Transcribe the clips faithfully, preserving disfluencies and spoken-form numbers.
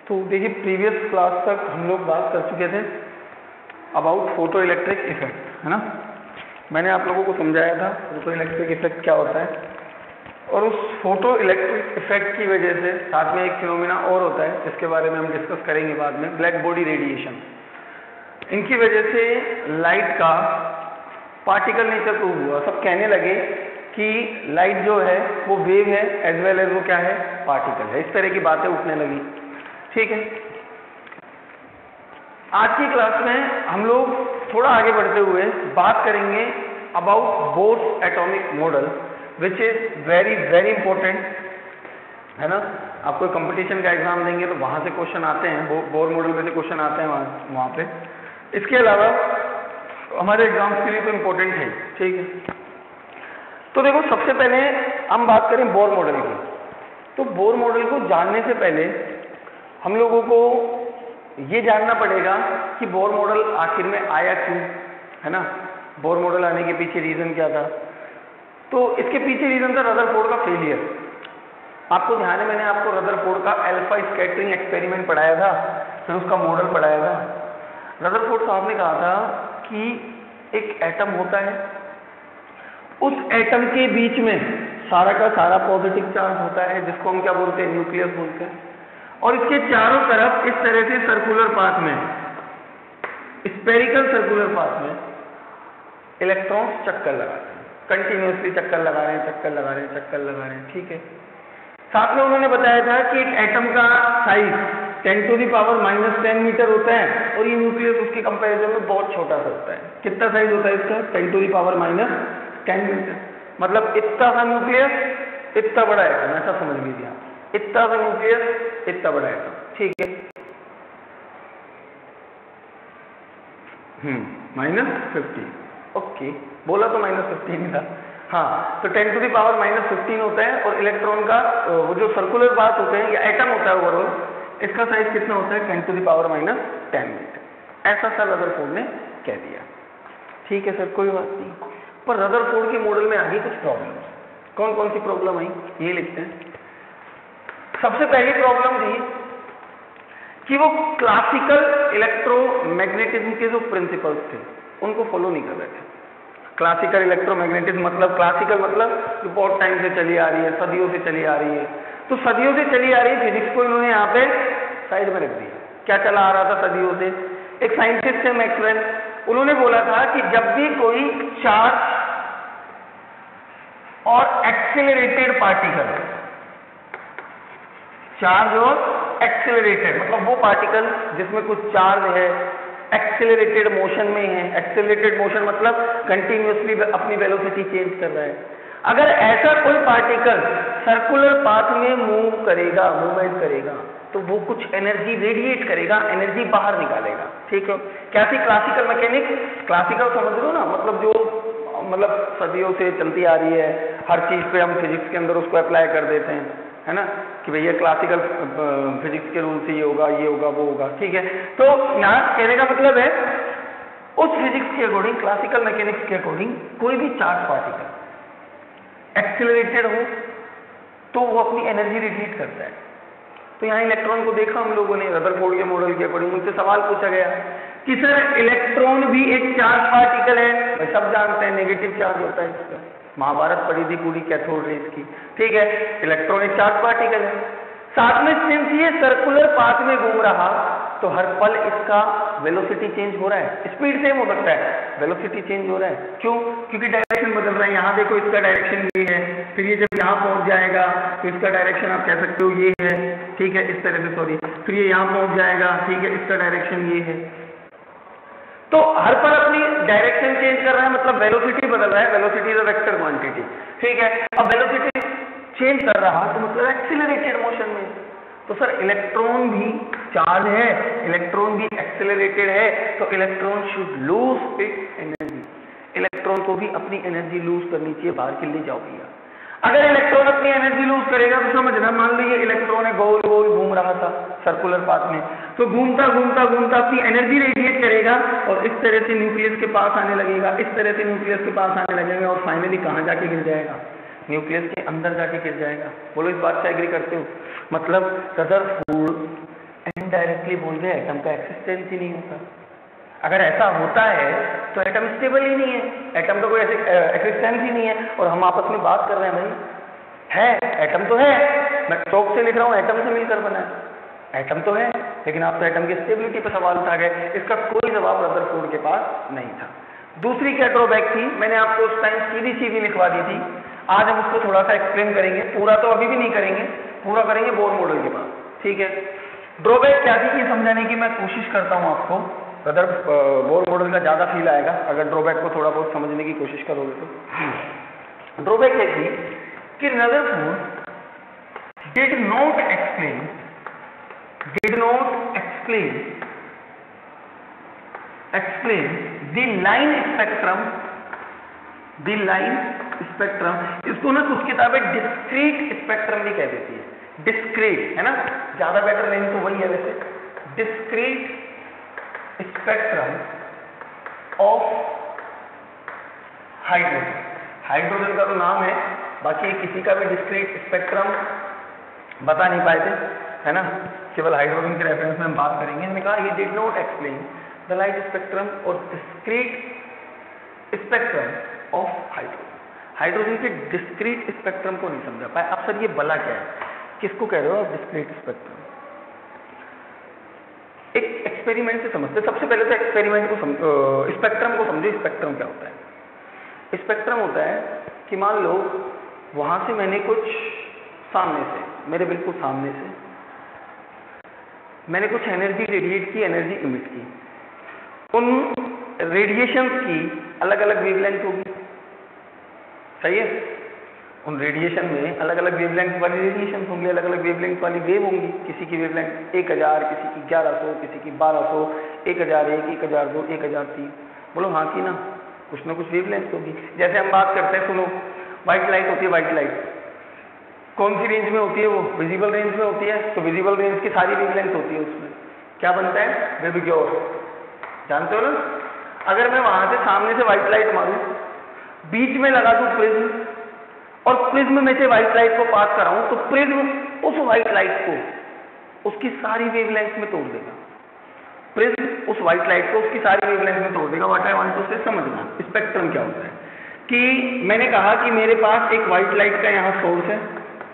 तो देखिए previous class तक हम लोग बात कर चुके थे अबाउट फोटो इलेक्ट्रिक इफेक्ट, है ना। मैंने आप लोगों को समझाया था फोटो इलेक्ट्रिक इफेक्ट क्या होता है, और उस फोटो इलेक्ट्रिक इफेक्ट की वजह से साथ में एक फिनोमिना और होता है जिसके बारे में हम डिस्कस करेंगे बाद में, ब्लैक बॉडी रेडिएशन। इनकी वजह से लाइट का पार्टिकल नेचर प्रूव हुआ। सब कहने लगे कि लाइट जो है वो वेव है एज वेल एज वो क्या है, पार्टिकल है। इस तरह की बातें उठने लगी, ठीक है। आज की क्लास में हम लोग थोड़ा आगे बढ़ते हुए बात करेंगे about Bohr's atomic model, which is very very important, है ना। आप कोई कंपटीशन का एग्जाम देंगे तो वहां से क्वेश्चन आते हैं, बो, बोर मॉडल में से क्वेश्चन आते हैं वहां वहां पे। इसके अलावा हमारे एग्जाम्स के लिए तो इम्पोर्टेंट है, ठीक है। तो देखो सबसे पहले हम बात करें बोर मॉडल की। तो बोर मॉडल को जानने से पहले हम लोगों को ये जानना पड़ेगा कि बोर मॉडल आखिर में आया क्यों, है ना। बोर मॉडल आने के पीछे रीजन क्या था। तो इसके पीछे रीजन था रदरफोर्ड का फेलियर। आपको ध्यान है, मैंने आपको रदरफोर्ड का अल्फा स्कैटरिंग एक्सपेरिमेंट पढ़ाया था, फिर उसका मॉडल पढ़ाया था। रदरफोर्ड साहब ने कहा था कि एक एटम होता है, उस एटम के बीच में सारा का सारा पॉजिटिव चार्ज होता है जिसको हम क्या बोलते हैं, न्यूक्लियस बोलते हैं, और इसके चारों तरफ इस तरह से सर्कुलर पाथ में, स्फेरिकल सर्कुलर पाथ में इलेक्ट्रॉन्स चक्कर लगाते हैं, कंटिन्यूअसली चक्कर लगा रहे हैं चक्कर लगा रहे हैं चक्कर लगा रहे हैं, ठीक है। साथ में उन्होंने बताया था कि एक एटम का size ten to the power minus ten metre होता है, और ये न्यूक्लियस उसके कंपैरिजन में बहुत छोटा सा होता है। कितना साइज होता है इसका, ten to the power minus ten metre, मतलब इतना सा न्यूक्लियस इतना बड़ा एटम, ऐसा समझ लीजिए आप, इतना सा न्यूक्लियस इतना बड़ा एटम, ठीक है। हम्म माइनस फिफ्टीन, ओके, बोला तो माइनस फिफ्टीन ही था, हाँ। तो ten to the power minus fifteen होता है, और इलेक्ट्रॉन का वो जो सर्कुलर पाथ होते हैं या एटम होता है ओवरऑल, इसका साइज कितना होता है, ten to the power minus ten metre. ऐसा सर रदरफोर्ड ने कह दिया, ठीक है सर, कोई बात नहीं। पर रदरफोर्ड के मॉडल में आ गई कुछ प्रॉब्लम। कौन कौन सी प्रॉब्लम आई, ये लिखते हैं। सबसे पहली प्रॉब्लम थी कि वो क्लासिकल इलेक्ट्रोमैग्नेटिज्म के जो प्रिंसिपल्स थे उनको फॉलो नहीं कर रहे थे। क्लासिकल इलेक्ट्रोमैग्नेटिज्म मतलब, क्लासिकल मतलब जो बहुत टाइम से चली आ रही है, सदियों से चली आ रही है। तो सदियों से चली आ रही फिजिक्स को इन्होंने यहाँ पे साइड में रख दिया। क्या चला आ रहा था सदियों से, एक साइंटिस्ट है मैक्सवेल, उन्होंने बोला था कि जब भी कोई चार्ज और एक्सेलरेटेड पार्टिकल, चार्ज और एक्सेलरेटेड मतलब वो पार्टिकल जिसमें कुछ चार्ज है, एक्सेलरेटेड मोशन में है। एक्सेलरेटेड मोशन मतलब कंटिन्यूअसली अपनी वेलोसिटी चेंज कर रहा है। अगर ऐसा कोई पार्टिकल सर्कुलर पाथ में मूव करेगा, मूवमेंट करेगा, तो वो कुछ एनर्जी रेडिएट करेगा, एनर्जी बाहर निकालेगा, ठीक है। क्या थी क्लासिकल मैकेनिक्स, क्लासिकल समझ लो ना, मतलब जो मतलब सदियों से चलती आ रही है, हर चीज पे हम फिजिक्स के अंदर उसको अप्लाई कर देते हैं, है ना, कि भैया क्लासिकल फिजिक्स के रूल से ये होगा, ये होगा, वो होगा, ठीक है। तो यहाँ कहने का मतलब है उस फिजिक्स के अकॉर्डिंग, क्लासिकल मैकेनिक्स के अकॉर्डिंग, कोई भी चार्ज पार्टिकल एक्सेलरेटेड हो तो वो अपनी एनर्जी रेडिएट करता है। तो यहाँ इलेक्ट्रॉन को देखा हम लोगों ने रदरफोर्ड के मॉडल के अकॉर्डिंग। मुझसे सवाल पूछा गया कि सर इलेक्ट्रॉन भी एक चार्ज पार्टिकल है, भाई सब जानते हैं नेगेटिव चार्ज होता है इसका, महाभारत पढ़ी थी पूरी कैथोड रेज की, ठीक है। इलेक्ट्रॉन एक चार्ज पार्टिकल है, साथ में सिंस ये सर्कुलर पाथ में घूम रहा तो हर पल इसका वेलोसिटी चेंज हो रहा है। स्पीड सेम हो सकता है, वेलोसिटी चेंज हो रहा है, क्यों, क्योंकि डायरेक्शन बदल रहा है। यहाँ देखो इसका डायरेक्शन ये है, फिर ये जब यहाँ पहुंच जाएगा तो इसका डायरेक्शन आप कह सकते हो ये है, ठीक है, इस तरह से, सॉरी, फिर ये यहाँ पहुंच जाएगा, ठीक है, इसका डायरेक्शन ये है। तो हर पर अपनी डायरेक्शन चेंज कर रहा है, मतलब वेलोसिटी बदल रहा है। Velocity is a vector quantity, ठीक है। अब वेलोसिटी चेंज कर रहा तो मतलब एक्सेलरेटेड मोशन में। तो सर इलेक्ट्रॉन भी चार्ज है, इलेक्ट्रॉन भी एक्सेलरेटेड है, तो electron should lose its energy. Electron को भी अपनी एनर्जी लूज करनी चाहिए, बाहर के लिए जाओ भैया। अगर इलेक्ट्रॉन अपनी एनर्जी लूज करेगा तो समझना, मान लीजिए इलेक्ट्रॉन है गोल गोल घूम रहा था सर्कुलर पाथ में, तो घूमता घूमता घूमता अपनी एनर्जी रेडिएट करेगा और इस तरह से न्यूक्लियस के पास आने लगेगा, इस तरह से न्यूक्लियस के पास आने लगेगा, और फाइनली कहाँ जाके गिर जाएगा, न्यूक्लियस के अंदर जाके गिर जाएगा। बोलो इस बात से एग्री करते हो? मतलब रदरफोर्ड इनडायरेक्टली बोल रहे एटम का एक्सिस्टेंस ही नहीं होता। अगर ऐसा होता है तो एटम स्टेबल ही नहीं है, एटम का कोई एक्सिस्टेंस ही नहीं है, और हम आपस में बात कर रहे हैं भाई है, एटम तो है, मैं चौक से लिख रहा हूँ एटम से मिलकर बना है, एटम तो है, लेकिन आप तो एटम की स्टेबिलिटी पर सवाल उठा गए। इसका कोई जवाब रदरफोर्ड के पास नहीं था। दूसरी क्या ड्रॉबैक थी, मैंने आपको उस टाइम सीधी सीधी लिखवा दी थी, आज हम उसको थोड़ा सा एक्सप्लेन करेंगे, पूरा तो अभी भी नहीं करेंगे, पूरा करेंगे बोर मॉडल के पास, ठीक है। ड्रॉबैक क्या थी ये समझाने की मैं कोशिश करता हूँ आपको, रदर बोर मॉडल का ज़्यादा फील आएगा अगर ड्रॉबैक को थोड़ा बहुत समझने की कोशिश करोगे तो। ड्रॉबैक क्या थी कि Rutherford did not explain did not explain explain the line spectrum the line spectrum, इसको ना कुछ किताबें डिस्क्रीट स्पेक्ट्रम भी कह देती है, डिस्क्रीट है ना, ज्यादा बेटर नेम तो वही है वैसे, discrete spectrum of hydrogen. Hydrogen का तो नाम है, बाकी किसी का भी डिस्क्रीट स्पेक्ट्रम बता नहीं पाए थे, है ना, केवल हाइड्रोजन के रेफरेंस में हम बात करेंगे। इन्होंने कहा ही did not explain the light spectrum और discrete spectrum of hydrogen. Hydrogen के डिस्क्रीट स्पेक्ट्रम को नहीं समझा पाए। अब सर ये बला क्या है, किसको कह रहे हो आप डिस्क्रीट स्पेक्ट्रम? एक एक्सपेरिमेंट से समझते। सबसे पहले तो एक्सपेरिमेंट को समझ, स्पेक्ट्रम को समझो। स्पेक्ट्रम क्या होता है? स्पेक्ट्रम होता है कि मान लो वहां से मैंने कुछ सामने से, मेरे बिल्कुल सामने से मैंने कुछ एनर्जी रेडिएट की, एनर्जी इमिट की, उन रेडिएशंस की अलग अलग वेवलेंथ होगी, सही है? उन रेडिएशन में अलग अलग वेवलेंथ वाली रेडिएशन होंगी, अलग अलग वेवलेंथ वाली वेव होंगी। किसी की वेवलेंथ एक हजार, किसी की ग्यारह सौ, किसी की बारह सौ, एक हजार एक, एक हजार दो, एक हजार तीन। बोलो हाँ की ना, कुछ ना कुछ वेवलेंथ होगी। जैसे हम बात करते हैं, सुनो, व्हाइट लाइट होती है, व्हाइट लाइट कौन सी रेंज में होती है? वो विजिबल रेंज में होती है, तो विजिबल रेंज की सारी वेवलेंथ होती है, उसमें क्या बनता है? वेवग्योर, जानते हो ना? अगर मैं वहां से सामने से व्हाइट लाइट मारूं, बीच में लगा दूं प्रिज्म, और प्रिज्म में से व्हाइट लाइट को पास कराऊं, तो प्रिज्म उस व्हाइट लाइट को उसकी सारी वेवलेंथ में तोड़ देगा। प्रिज्म उस व्हाइट लाइट को उसकी सारी वेवलेंथ में तोड़ देगा। व्हाट आई वांट टू से समझना स्पेक्ट्रम क्या होता है कि मैंने कहा कि मेरे पास एक व्हाइट लाइट का यहाँ सोर्स है,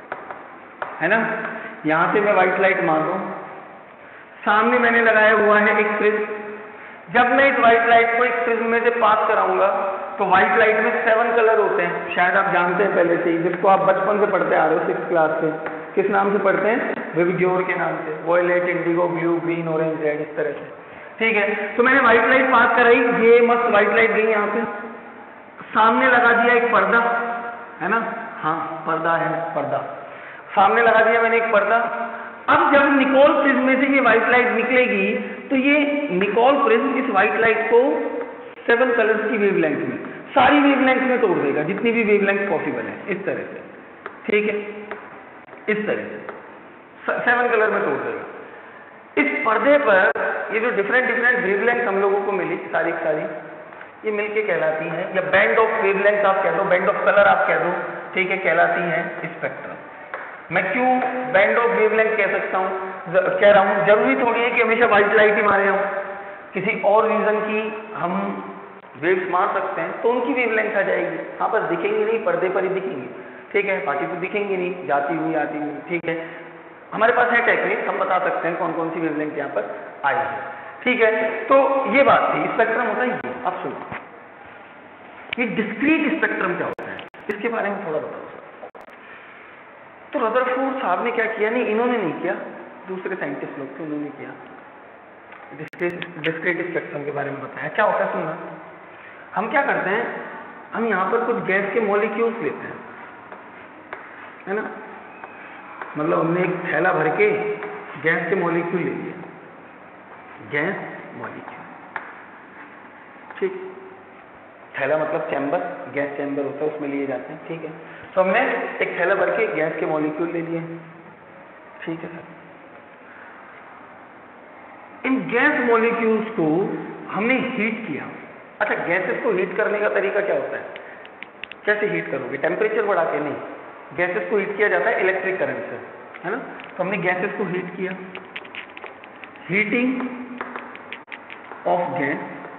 है ना, यहां से मैं व्हाइट लाइट मार रहा हूं, सामने मैंने लगाया हुआ है एक प्रिज्म। जब मैं इस व्हाइट लाइट को एक प्रिज्म में से पास कराऊंगा तो व्हाइट लाइट में सेवन कलर होते हैं, शायद आप जानते हैं पहले से ही, जिसको आप बचपन से पढ़ते आ रहे हो सिक्स क्लास से। किस नाम से पढ़ते हैं? वेवग्योर के नाम से, violet, indigo, blue, green, orange, red, इस तरह से, ठीक है। तो मैंने व्हाइट लाइट पास कराई, ये मस्त व्हाइट लाइट गई यहाँ से, सामने लगा दिया एक पर्दा, है ना, हाँ पर्दा है, पर्दा सामने लगा दिया मैंने एक पर्दा। अब जब निकोल प्रिज्म में से ये व्हाइट लाइट निकलेगी तो ये निकोल प्रिज्म इस व्हाइट लाइट को सेवन कलर्स की वेवलेंथ में, सारी वेवलेंथ में तोड़ देगा, जितनी भी वेवलेंथ पॉसिबल है, इस तरह से, ठीक है, इस तरह से सेवन कलर में तोड़ देगा। इस पर्दे पर ये जो डिफरेंट डिफरेंट वेवलेंथ हम लोगों को मिली, सारी सारी ये मिलके कहलाती है, या बैंड ऑफ वेवलेंथ आप कह दो, बैंड ऑफ कलर आप कह दो, ठीक है, कहलाती है स्पेक्ट्रम। मैं क्यों बैंड ऑफ वेवलेंथ कह सकता हूँ, कह रहा हूँ, जरूरी थोड़ी है कि हमेशा व्हाइट लाइट ही मारे हम, किसी और रीजन की हम वेव्स मार सकते हैं तो उनकी वेवलेंथ आ जाएगी। हाँ, बस दिखेंगी नहीं, पर्दे पर ही दिखेंगी, ठीक है, बाकी तो दिखेंगी नहीं, जाती हुई आती हुई, ठीक है। हमारे पास है टेक्निक, हम बता सकते हैं कौन कौन सी वेवलेंथ यहाँ पर आई है, ठीक है। तो ये बात थी, स्पेक्ट्रम होता है ये। अब सुनो, ये डिस्क्रीट स्पेक्ट्रम क्या होता है, इसके बारे में थोड़ा बताओ। तो रदरफोर्ड साहब ने क्या किया, नहीं इन्होंने नहीं किया, दूसरे साइंटिस्ट लोग थे उन्होंने किया, डिस्क्रीट स्पेक्ट्रम के बारे में बताया। क्या होता है सुनना, हम क्या करते हैं, हम यहाँ पर कुछ गैस के मॉलिक्यूल्स लेते हैं, है ना, मतलब हमने एक थैला भर के गैस के मॉलिक्यूल ले लिया, गैस मॉलिक्यूल, ठीक, थैला मतलब चैम्बर, गैस चैम्बर होता है उसमें लिए जाते हैं, ठीक है। तो हमने एक थैला भर के गैस के मॉलिक्यूल ले लिए, ठीक है सर। इन गैस मॉलिक्यूल्स को हमने हीट किया। अच्छा, गैसेस को हीट करने का तरीका क्या होता है, कैसे हीट करोगे? टेम्परेचर बढ़ा के नहीं, गैसेस को हीट किया जाता है इलेक्ट्रिक करंट से, है ना। तो हमने गैसेस को हीट किया, heating of gas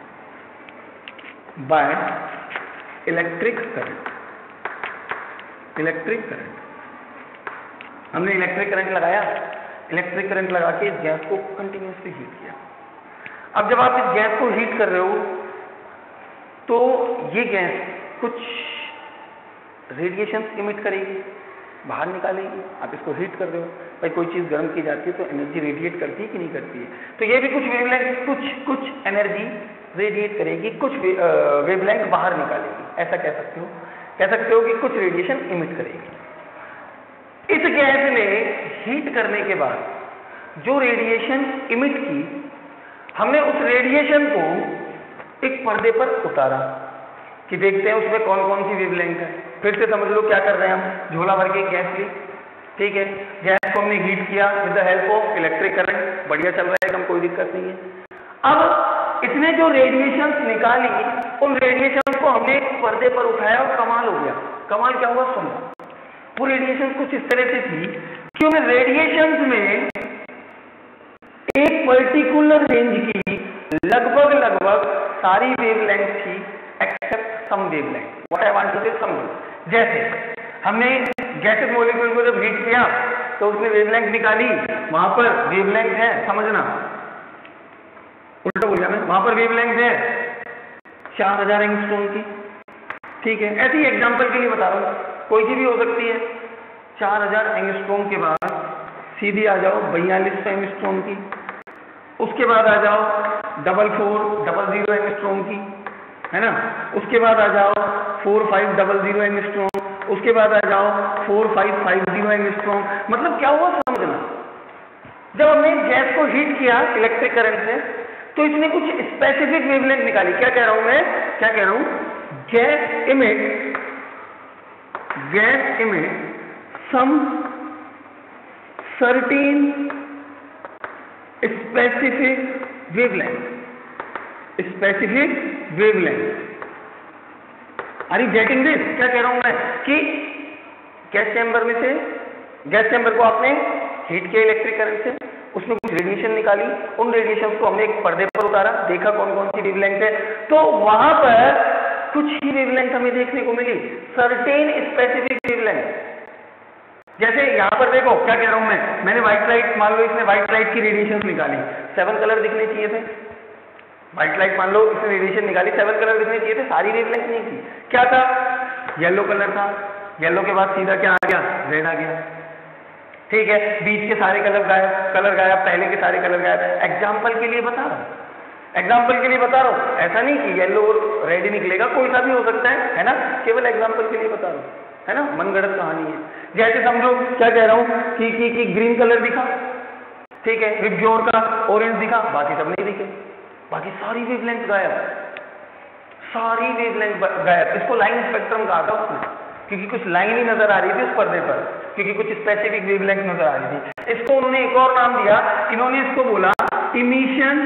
by electric current. Electric current, हमने इलेक्ट्रिक करंट लगाया, इलेक्ट्रिक करंट लगा के इस गैस को कंटिन्यूसली हीट किया। अब जब आप इस गैस को हीट कर रहे हो तो ये गैस कुछ रेडिएशन इमिट करेगी, बाहर निकालेगी। आप इसको हीट कर रहे हो, भाई कोई चीज गर्म की जाती है तो एनर्जी रेडिएट करती है कि नहीं करती है, तो ये भी कुछ वेवलेंथ कुछ कुछ एनर्जी रेडिएट करेगी, कुछ वेवलेंथ बाहर निकालेगी। ऐसा कह सकते हो, कह सकते हो कि कुछ रेडिएशन इमिट करेगी। इस गैस ने हीट करने के बाद जो रेडिएशन इमिट की, हमने उस रेडिएशन को एक पर्दे पर उतारा कि देखते हैं उसमें कौन कौन सी वेवलेंथ है। फिर से समझ लो क्या कर रहे हैं हम, झोला भर के गैस ली, ठीक है, गैस को हमने हीट किया with the help of electric current, बढ़िया चल रहा है एकदम, कोई दिक्कत नहीं है। अब इसने जो रेडिएशन निकाली, उन रेडिएशन को हमने एक पर्दे पर उठाया और कमाल हो गया। कमाल क्या हुआ सुनो, वो रेडिएशन कुछ इस तरह से थी कि उन रेडिएशन में एक पर्टिकुलर रेंज की लगभग लगभग सारी वेवलेंथ थी except some wavelength. What I want to say समझो, जैसे हमने गैसेस मॉलिक्यूल को जब हीट किया तो उसने वेवलेंथ निकाली, वहां पर वेवलेंथ है, समझना उल्टा बोल गया मैं, वहां पर वेवलेंथ है चार हजार एंगस्ट्रॉम की, ठीक है। ऐसे ही एग्जांपल के लिए बता रहा हूं, कोई सी भी हो सकती है। चार हजार एंगस्ट्रॉम के बाद सीधी आ जाओ बयालीस सौ एंगस्ट्रॉम की, उसके बाद आ जाओ double four double zero angstrom की, है ना, उसके बाद आ जाओ four five double zero angstrom, उसके बाद आ जाओ four five five zero angstrom. मतलब क्या हुआ समझना, जब हमने गैस को हीट किया इलेक्ट्रिक करंट से तो इसने कुछ स्पेसिफिक वेवलेंथ निकाली। क्या कह रहा हूं मैं, क्या कह रहा हूं, gas emit gas emit some certain specific wavelength specific wavelength are you getting this? क्या कह रहा हूं मैं कि गैस चैम्बर में से, गैस चैम्बर को आपने हीट किया इलेक्ट्रिक करंट से, उसमें कुछ रेडिएशन निकाली, उन रेडिएशन को हमने एक पर्दे पर उतारा, देखा कौन कौन सी वेवलेंथ है, तो वहां पर कुछ ही वेवलेंथ हमें देखने को मिली, सर्टेन स्पेसिफिक वेवलेंथ। जैसे यहां पर देखो क्या कह रहा हूं मैं, मैंने व्हाइट लाइट, मान लो इसने व्हाइट लाइट की रेडिएशन निकाली, सेवन कलर दिखने चाहिए थे। व्हाइट लाइट मान लो इसने रेडिएशन निकाली, सेवन कलर दिखने चाहिए थे, सारी वेवलेंथ नहीं थी। क्या था, येलो कलर था, येलो के बाद सीधा क्या आ गया, रेड आ गया, ठीक है, बीच के सारे कलर गायब, कलर गायब, पहले के सारे कलर गायब। एग्जाम्पल के लिए बता रहा हूं, एग्जाम्पल के लिए बता रहा हूं, ऐसा नहीं कि येलो और रेड ही निकलेगा, कोई सा भी हो सकता है, है ना, केवल एग्जाम्पल के लिए बता रहा हूं, है ना, मनगढ़ंत कहानी है। जैसे समझो क्या कह रहा हूं कि, कि, कि ग्रीन कलर दिखा, ठीक है, विबग्योर का ऑरेंज दिखा, बाकी सब नहीं दिखे, बाकी सारी वेवलेंथ गायब, सारी वेवलेंथ गायब। इसको लाइन स्पेक्ट्रम कहा था उसने, क्योंकि कुछ लाइन ही नजर आ रही थी उस पर्दे पर, क्योंकि कुछ स्पेसिफिक वेवलेंथ नजर आ रही थी। इसको उन्होंने एक और नाम दिया, इन्होंने इसको बोला emission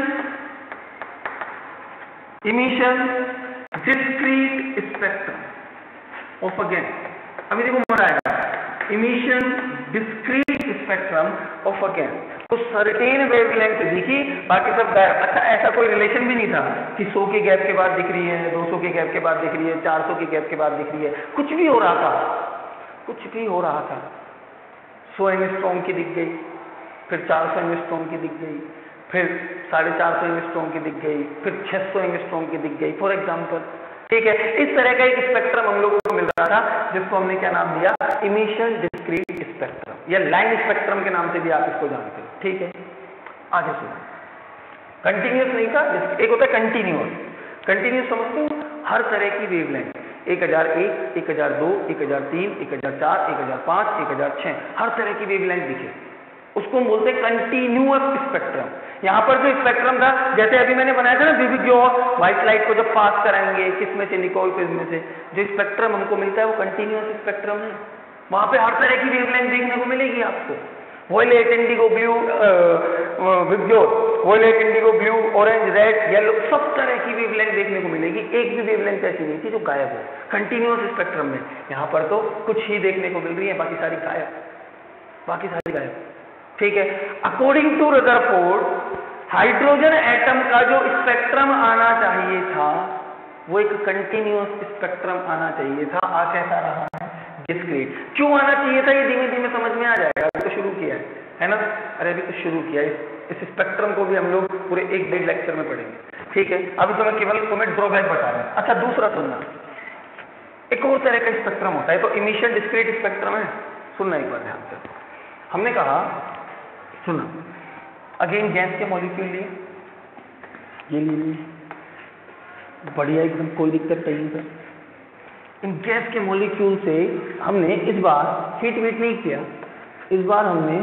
emission discrete spectrum of a gas. अभी देखो मजा आएगा, emission discrete spectrum of a gas. तो सर्टेन वेवलेंथ दिखी, बाकी सब गायब। अच्छा, ऐसा कोई रिलेशन भी नहीं था कि सौ के गैप के बाद दिख रही है, दो सौ के गैप के बाद दिख रही है, चार सौ के गैप के बाद दिख रही है, कुछ भी हो रहा था, कुछ भी हो रहा था। सौ एंगस्ट्रॉम की दिख गई, फिर चार सौ एंगस्ट्रॉम की दिख गई, फिर साढ़े चार सौ एंगस्ट्रॉम की दिख गई, फिर छह सौ एंगस्ट्रॉम की दिख गई, फॉर एग्जाम्पल, ठीक है। इस तरह का एक स्पेक्ट्रम हम लोगों को मिल रहा था, जिसको हमने क्या नाम दिया, इमिशन डिस्क्रीट स्पेक्ट्रम, या लाइन स्पेक्ट्रम के नाम से भी आप इसको जानते हो, ठीक है। आगे सुनो, कंटिन्यूस नहीं था, एक होता है कंटिन्यूस। कंटिन्यूस समझते हो, हर तरह की वेवलेंथ, एक हजार एक, एक हजार दो, एक हजार तीन, एक हजार चार, एक हजार पांच, एक हजार छह, हर तरह की वेवलेंथ दिखे, उसको हम बोलते हैं कंटिन्यूअस स्पेक्ट्रम। यहाँ पर जो स्पेक्ट्रम था, जैसे अभी मैंने बनाया था ना विबग्योर, व्हाइट लाइट को जब पास कराएंगे किस में से, निकोल प्रिज्म में से, जो स्पेक्ट्रम हमको मिलता है वो कंटिन्यूअस स्पेक्ट्रम है। वहां पे हर तरह की वेवलेंथ देखने को मिलेगी आपको, violet, indigo, blue, VIBGYOR, violet, indigo, blue, orange, red, yellow, सब तरह की वेवलेंथ देखने को मिलेगी। एक भी वेवलेंथ ऐसी नहीं थी जो गायब हो कंटिन्यूअस स्पेक्ट्रम में। यहाँ पर तो कुछ ही देखने को मिल रही है, बाकी सारी गायब, बाकी सारी गायब, ठीक है। According to Rutherford, hydrogen atom का जो स्पेक्ट्रम आना चाहिए था वो एक कंटिन्यूअस स्पेक्ट्रम आना चाहिए था, आ कैसा रहा है? डिस्क्रीट। क्यों आना चाहिए था ये धीमे धीमे समझ में आ जाएगा, अभी तो शुरू किया है है ना, अरे अभी तो शुरू किया है। इस, इस स्पेक्ट्रम को भी हम लोग पूरे एक डेढ़ लेक्चर में पढ़ेंगे, ठीक है। अभी तो मैं केवल तुम्हें ड्रॉबैक बता रहा हूं। अच्छा दूसरा सुनना, एक और तरह का स्पेक्ट्रम होता है, तो इमिशन डिस्क्रीट स्पेक्ट्रम है, सुनना एक बार ध्यान से। हमने कहा सुना, अगेन गैस के मॉलिक्यूल लिए, ये लिए बढ़िया एकदम, कोई दिक्कत नहीं है। इन गैस के मॉलिक्यूल से हमने इस बार हीट वीट नहीं किया, इस बार हमने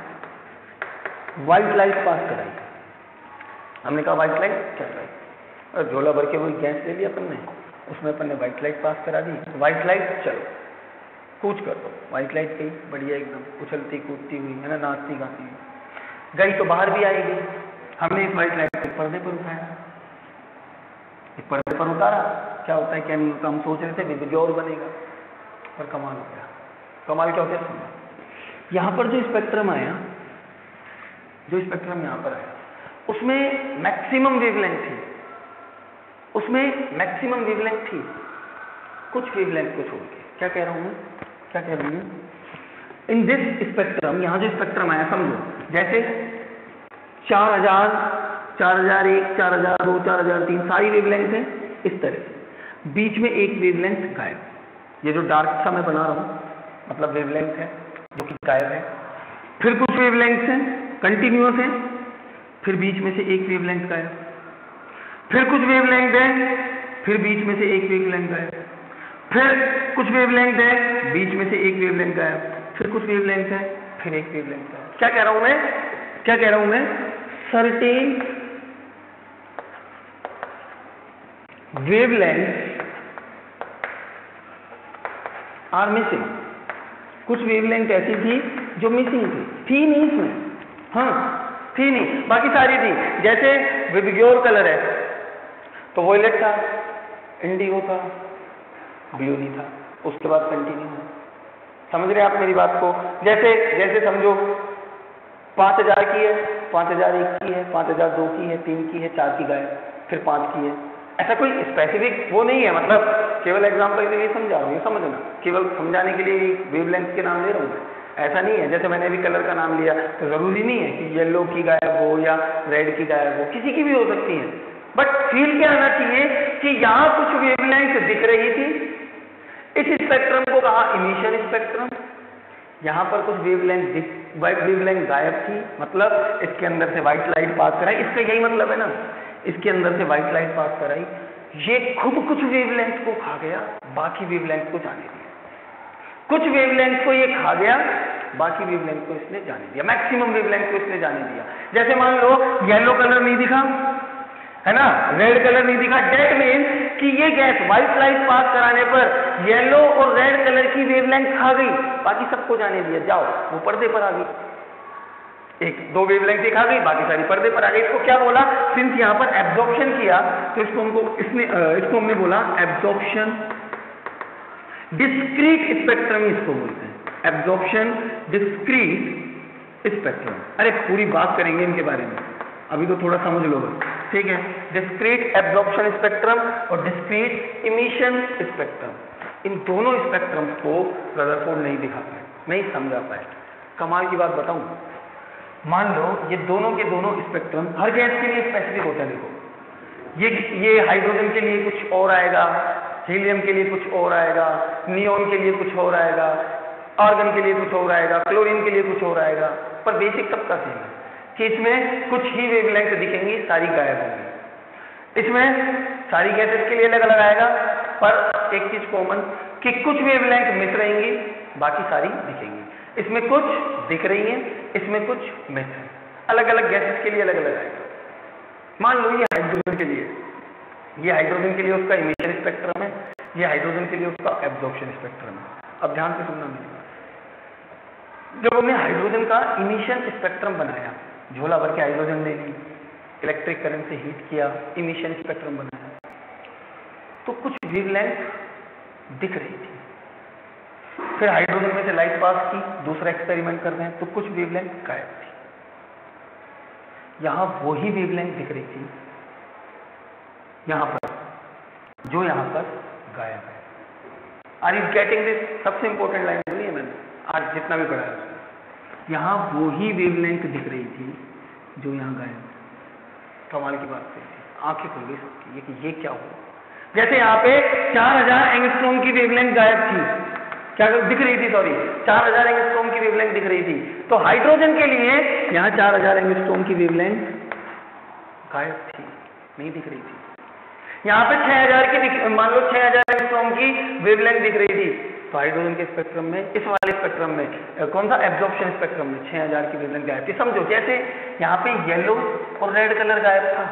व्हाइट लाइट पास कराई। हमने कहा व्हाइट लाइट चल रही, और झोला भर के वही गैस ले लिया अपन ने, उसमें अपन ने व्हाइट लाइट पास करा दी। व्हाइट लाइट चलो कूच कर दो, व्हाइट लाइट गई बढ़िया एकदम उछलती कूदती हुई, है ना, नाचती गाती हुई गई, तो बाहर भी आएगी। हमने इस व्हाइट लाइट को पर्दे पर उठाया, एक पर्दे पर उतारा, क्या होता है क्या नहीं होता, हम सोच रहे थे विबग्योर बनेगा, पर कमाल हो गया। कमाल क्या होता है? यहाँ पर जो स्पेक्ट्रम आया, जो स्पेक्ट्रम यहाँ पर आया उसमें मैक्सिमम वेवलेंथ थी, उसमें मैक्सिमम वेवलेंथ थी, कुछ वेवलेंथ को छोड़ के। क्या कह रहा हूँ मैं, क्या कह रहा हूँ? इन दिस स्पेक्ट्रम, यहाँ जो स्पेक्ट्रम आया समझो, जैसे चार हजार चार हजार एक चार हजार दो चार हजार तीन सारी वेवलेंथ है इस तरह से, बीच में एक वेवलेंथ गायब। ये जो डार्क सा मैं बना रहा हूँ मतलब वेवलेंथ है जो कि गायब है। फिर कुछ वेवलेंथ है कंटिन्यूअस है, फिर बीच में से एक वेवलेंथ गायब। फिर कुछ वेवलेंथ है, फिर बीच में से एक वेवलेंथ गायब। फिर कुछ वेवलेंथ है, बीच में से एक वेवलेंथ गायब। फिर कुछ वेवलेंथ है, फिर एक वेवलेंथ गायब। क्या कह रहा हूं मैं, क्या कह रहा हूं मैं? Certain wavelength are missing. कुछ वेवलेंथ ऐसी थी जो मिसिंग थी, थी नहीं इसमें, हाँ थी नहीं, बाकी सारी थी। जैसे विबग्योर कलर है तो वॉयलेट था, इंडिगो था, ब्लू नहीं था, उसके बाद कंटिन्यू है। समझ रहे आप मेरी बात को? जैसे जैसे समझो पांच हजार की है, पांच हजार एक की है, पांच हजार दो की है, तीन की है, चार की गायब, फिर पांच की है। ऐसा कोई स्पेसिफिक वो नहीं है, मतलब केवल एग्जाम्पल के लिए समझा रहा हूँ, समझना, केवल समझाने के लिए वेवलेंथ के नाम ले रहा हूँ, ऐसा नहीं है। जैसे मैंने भी कलर का नाम लिया तो जरूरी नहीं है कि येलो की गायब हो या रेड की गायब हो, किसी की भी हो सकती है। बट फील क्या आना चाहिए कि यहाँ कुछ वेवलेंथ दिख रही थी, इस स्पेक्ट्रम को कहा इमिशन स्पेक्ट्रम। यहाँ पर कुछ वेवलेंथ दिख, व्हाइट वेवलेंथ गायब थी, मतलब इसके अंदर से व्हाइट लाइट पास कराई, इसका यही मतलब है ना, इसके अंदर से व्हाइट लाइट पास कराई। ये खुद कुछ वेवलेंथ को खा गया, बाकी वेवलेंथ को जाने दिया। कुछ वेवलेंथ को ये खा गया, बाकी वेवलेंथ को इसने जाने दिया, मैक्सिमम वेवलेंथ को इसने जाने दिया। जैसे मान लो येलो कलर नहीं दिखा, है ना, रेड कलर नहीं दिखा, डेट मीन्स कि ये गैस व्हाइट लाइट पास कराने पर येलो और रेड कलर की वेवलेंथ खा गई, बाकी सबको जाने दिया, जाओ वो पर्दे पर आ गई। एक दो वेवलेंथ दिखा गई, बाकी सारी पर्दे पर आ गई। इसको क्या बोला? सिंस यहाँ पर एब्जॉर्प्शन किया तो इसको हमको इसने इसको हमने बोला एब्जॉर्प्शन डिस्क्रीट स्पेक्ट्रम, इसको बोलते हैं एब्जॉर्प्शन डिस्क्रीट स्पेक्ट्रम। अरे पूरी बात करेंगे इनके बारे में, अभी तो थोड़ा समझ लो बस, ठीक है। डिस्क्रीट एब्जॉर्प्शन स्पेक्ट्रम और डिस्क्रीट इमिशन स्पेक्ट्रम, इन दोनों स्पेक्ट्रम को रदरफोर्ड नहीं दिखा पाए, नहीं समझा पाए। कमाल की बात बताऊं, मान लो ये दोनों के दोनों स्पेक्ट्रम हर गैस के लिए स्पेसिफिक होता है। देखो ये ये हाइड्रोजन के लिए कुछ और आएगा, हीलियम के लिए कुछ और आएगा, नियोन के लिए कुछ और आएगा, आर्गन के लिए कुछ और आएगा, क्लोरीन के लिए कुछ और आएगा, पर बेसिक सबका सेम है कि इसमें कुछ ही वेवलेंथ दिखेंगी, सारी गायब होंगी। इसमें सारी गैसेस के लिए अलग अलग आएगा, पर एक चीज कॉमन कि कुछ वेवलेंथ मिस रहेंगी, बाकी सारी दिखेंगी। इसमें कुछ दिख रही हैं, इसमें कुछ मिस है, अलग अलग गैसेस के लिए अलग अलग आएगा। मान लो ये हाइड्रोजन के लिए, ये हाइड्रोजन के लिए उसका इमिशन स्पेक्ट्रम है, ये हाइड्रोजन के लिए उसका एब्जॉर्प्शन स्पेक्ट्रम है। अब ध्यान से सुनना मेरी बात। जब हमने हाइड्रोजन का इमिशन स्पेक्ट्रम बनाया, झोला भर के हाइड्रोजन ले ली, इलेक्ट्रिक करंट से हीट किया, इमिशन स्पेक्ट्रम बनाया, तो कुछ वेवलेंथ दिख रही थी। फिर हाइड्रोजन में से लाइट पास की, दूसरा एक्सपेरिमेंट कर रहे हैं तो कुछ वेवलेंथ गायब थी। यहां वही वेवलेंथ दिख रही थी यहां पर जो यहां पर गायब है। Are you getting this? सबसे इंपॉर्टेंट लाइन बोली है मैंने आज जितना भी पढ़ा है उसमें। यहां वही वेवलेंथ दिख रही थी जो यहां गायब है। कमाल की बात है, आंखें खुल गई सबकी ये कि ये क्या हुआ। जैसे यहाँ पे चार हजार एंगस्ट्रॉम की वेवलेंथ गायब थी, क्या दिख रही थी, सॉरी चार हजार एंगस्ट्रॉम की वेवलेंथ दिख रही थी, तो हाइड्रोजन के लिए यहाँ चार हजार एंगस्ट्रॉम की वेवलेंथ गायब थी, नहीं दिख रही थी। यहाँ पे छह हजार की, मान लो छह हजार एंगस्ट्रॉम की वेवलेंथ दिख रही थी, तो हाइड्रोजन के स्पेक्ट्रम में, इस वाले स्पेक्ट्रम में, कौन सा एब्जॉर्प्शन स्पेक्ट्रम में छह हजार की वेवलेंथ गायब थी। समझो जैसे यहाँ पे येलो और रेड कलर गायब था,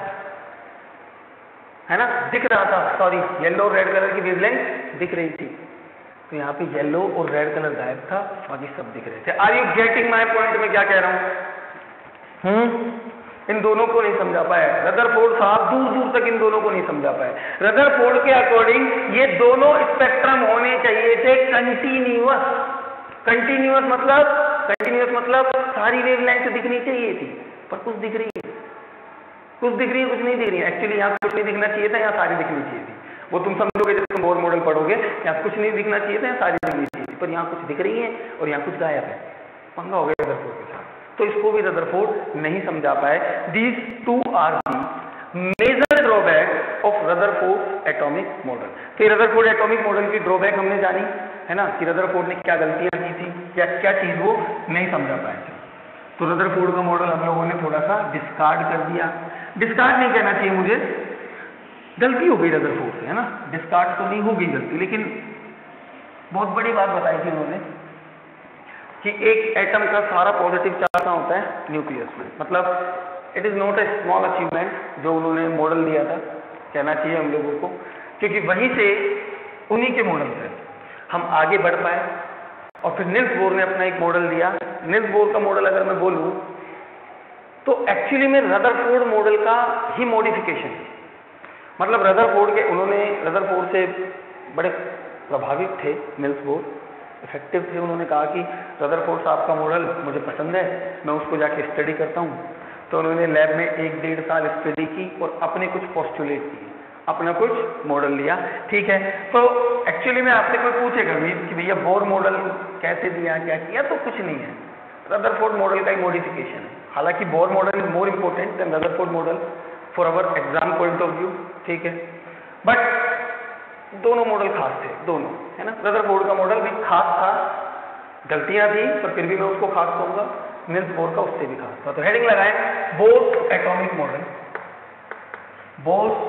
है ना, दिख रहा था, सॉरी येलो और रेड कलर की वेवलेंथ दिख रही थी, तो यहाँ पे येलो और रेड कलर गायब था, बाकी सब दिख रहे थे। Are you getting my point? में क्या कह रहा हूं? हम्म इन दोनों को नहीं समझा पाए रदरफोर्ड साहब, दूर दूर तक इन दोनों को नहीं समझा पाए। रदरफोर्ड के अकॉर्डिंग ये दोनों स्पेक्ट्रम होने चाहिए थे कंटिन्यूअस। कंटिन्यूअस मतलब कंटिन्यूअस मतलब सारी वेवलेंथ दिखनी चाहिए थी, पर कुछ दिख रही है, कुछ दिख रही है, कुछ नहीं दिख रही है। एक्चुअली यहाँ कुछ नहीं दिखना चाहिए था, यहाँ सारी दिखनी चाहिए थी। वो तुम समझोगे जब तुम बोर मॉडल पढ़ोगे, यहाँ कुछ नहीं दिखना चाहिए था, यहाँ सारी दिखनी चाहिए थी, पर यहाँ कुछ दिख रही है और यहाँ कुछ गायब है। पंगा हो गया रदरफोर्ड के साथ, तो इसको भी रदरफोर्ड नहीं समझा पाए। These two are the major drawback of Rutherford atomic model. तो रदरफोर्ड एटॉमिक मॉडल की ड्रॉबैक हमने जानी है ना, कि रदरफोर्ड ने क्या गलतियां की थी, क्या क्या चीज वो नहीं समझा पाए थे। तो रदरफोर्ड का मॉडल हम लोगों ने थोड़ा सा डिस्कार्ड कर दिया। डिस्कार्ड नहीं कहना चाहिए मुझे, गलती हो गई रदरफोर्ड से, है ना, डिस्कार्ड तो नहीं हो गई गलती, लेकिन बहुत बड़ी बात बताई थी उन्होंने कि एक एटम का सारा पॉजिटिव चार्ज कहाँ होता है? न्यूक्लियस में। मतलब it is not a small achievement जो उन्होंने मॉडल दिया था, कहना चाहिए हम लोगों को, क्योंकि वहीं से, उन्हीं के मॉडल से हम आगे बढ़ पाए। और फिर निल्स बोर ने अपना एक मॉडल दिया। निल्स बोर का मॉडल अगर मैं बोलूं तो एक्चुअली में रदरफोर्ड मॉडल का ही मॉडिफिकेशन, मतलब रदरफोर्ड के, उन्होंने रदरफोर्ड से बड़े प्रभावित थे निल्स बोर, इफेक्टिव थे। उन्होंने कहा कि रदरफोर्ड साहब का मॉडल मुझे पसंद है, मैं उसको जाके स्टडी करता हूँ। तो उन्होंने लैब में एक डेढ़ साल स्टडी की और अपने कुछ पोस्टुलेट किए, अपना कुछ मॉडल लिया, ठीक है। तो एक्चुअली में आपसे कोई पूछेगा भी कि भैया बोर मॉडल कैसे दिया, क्या किया, तो कुछ नहीं है, रदरफोर्ड मॉडल का ही मॉडिफिकेशन है। हालांकि Bohr model is more important than Rutherford model for our exam point of view, ठीक है, बट दोनों मॉडल खास थे, दोनों, है ना। रदरफोर्ड का मॉडल भी खास था, गलतियां थी, पर फिर भी मैं उसको खास कहूंगा। निल्स बोर का उससे भी खास था। तो हेडिंग लगाएं, Bohr atomic model, Bohr